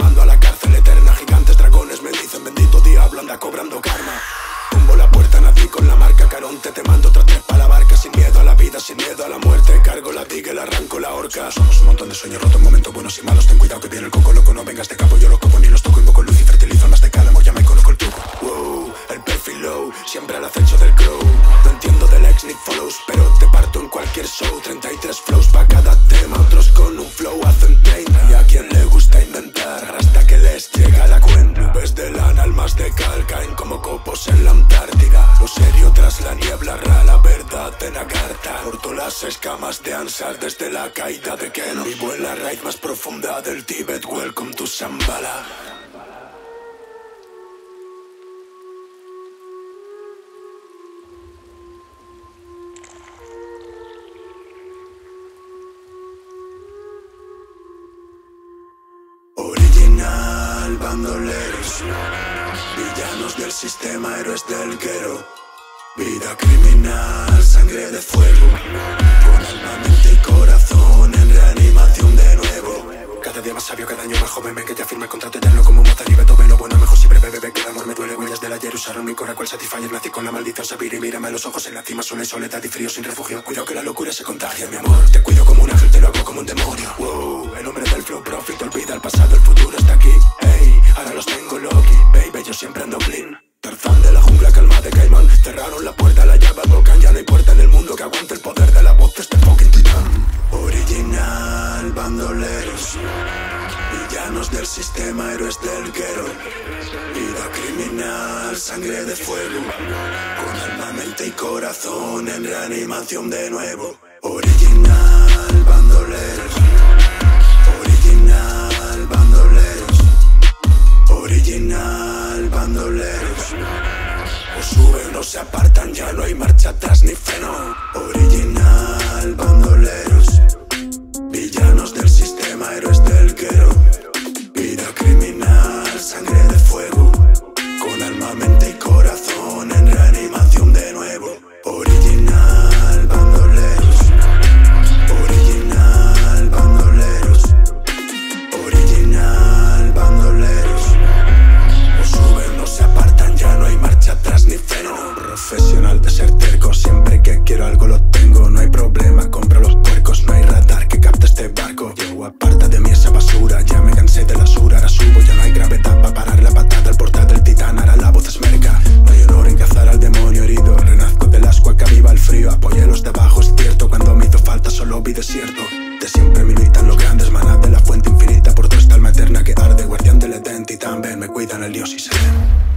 mando a la cárcel eterna. Gigantes, dragones, me dicen bendito diablo, anda cobrando karma. Tumbo la puerta, nací con la marca Caronte. Te mando otra trepa a la barca, sin miedo a la vida, sin miedo a la muerte. Cargo la diga y le arranco la horca. Somos un montón de sueños rotos, momentos buenos y malos. Ten cuidado que viene el coco loco, no vengas de capo. Yo los coco ni los toco, invoco luz y fertilizo en las de cálamo. Ya me conozco el truco. Wow, el perfil low, siempre al acecho del crow. No entiendo del ex ni follows, pero te parto en cualquier show. 33 flows pa' cada tema, otros con un flow hacen 30. Y a quien le gusta inventar hasta que les llega la cuenta. Nubes de lana, almas de cal, caen como copos en la Antártida. Lo serio tras la niebla, la verdad en la carta. Corto las escamas de Ansar desde la caída de Ken. Vivo en la raíz más profunda del Tíbet. Welcome to Shambhala. Original, bandoleros, villanos del sistema, héroes del guero. Vida criminal, sangre de fuego, con alma, mente y corazón en reanimación de nuevo. Cada día más sabio, cada año más joven. Ven que ya firme el contrato eterno como Mozart y Beethoven. Lo bueno mejor siempre bebe, que el amor me duele. Huellas del ayer usaron mi cora cual Satisfyer. Nací con la maldición sabir y mírame a los ojos en la cima. Sola y soledad y frío sin refugio. Cuidado que la locura se contagia, mi amor. Te cuido como un ángel, te lo hago como un demonio. Wow, el hombre del flow profit olvida el pasado, el futuro está aquí. Hey, ahora los tengo loki, baby, yo siempre ando clean. Tarzán de la jungla, calma de caimán. Cerraron la puerta, la llave al volcán. Ya no hay puerta en el mundo que aguante el poder de la voz de este fucking titán. Original, bandoleros, villanos del sistema, héroes del guero. Vida criminal, sangre de fuego, con alma, mente y corazón en reanimación de nuevo. Original, bandoleros, original, bandoleros, original, bandoleros. O suben o se apartan, ya no hay marcha atrás ni freno. Original, bandoleros, villanos del sistema, héroes del guero. Vida criminal, sangre de fuego, con alma, mente y corazón en reanimación de nuevo. Original, bandoleros, original, bandoleros, original, bandoleros. O suben o se apartan, ya no hay marcha atrás ni freno. Profesional de ser terco, siempre que quiero algo lo tengo. No hay problema, compro los puercos, no hay radar que capte este barco. Yo aparta de mí esa basura, ya me cansé de la sur. Ahora subo, ya no hay gravedad para parar la patada. El portal del titán, ahora la voz es merca. No hay honor en cazar al demonio herido. Renazco del ascua que aviva el frío. Apoyé los de abajo, es cierto, cuando me hizo falta solo vi desierto. De siempre militan los grandes, maná de la fuente infinita. Por tu esta alma eterna que arde, guardián del Edén, titán, ven, me cuidan el dios y se ven.